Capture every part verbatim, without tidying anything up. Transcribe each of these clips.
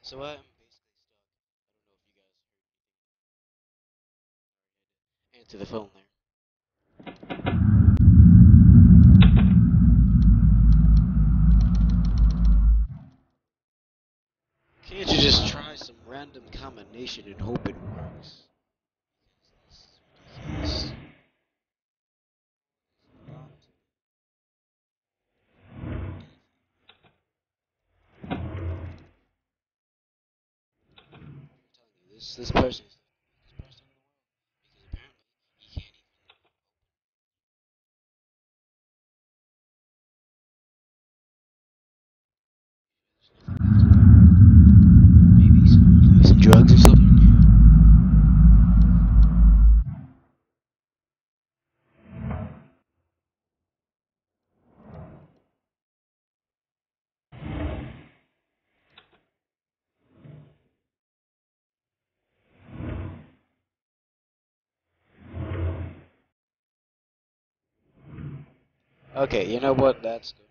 So I'm basically stuck. I don't know if you guys heard anything. Answer the phone there. Can't you just try some random combination and hope it works? This is ridiculous. This this person is the weakest person in the world because apparently he can't even. There's nothing left in there. Maybe some maybe some drugs or something. Okay, you know what? That's good.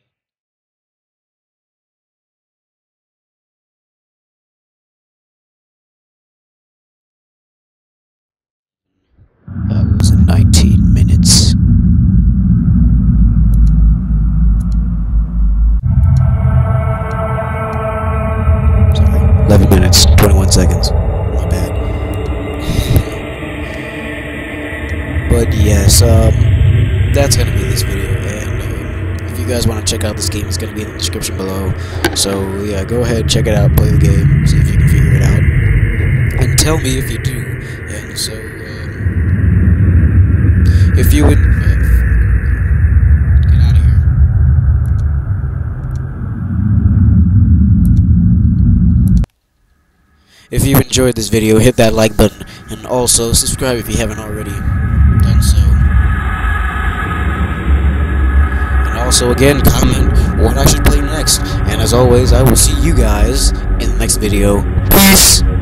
That was in nineteen minutes. Sorry, eleven minutes, twenty-one seconds. My bad. But yes, um, that's gonna be this video, and um, if you guys want to check out this game, it's gonna be in the description below. So yeah, go ahead, check it out, play the game, see if you can figure it out, and tell me if you do. And so, um, if you would, uh, get out of here. If you enjoyed this video, hit that like button, and also subscribe if you haven't already done so. And also, again, comment what I should play next. And as always, I will see you guys in the next video. Peace!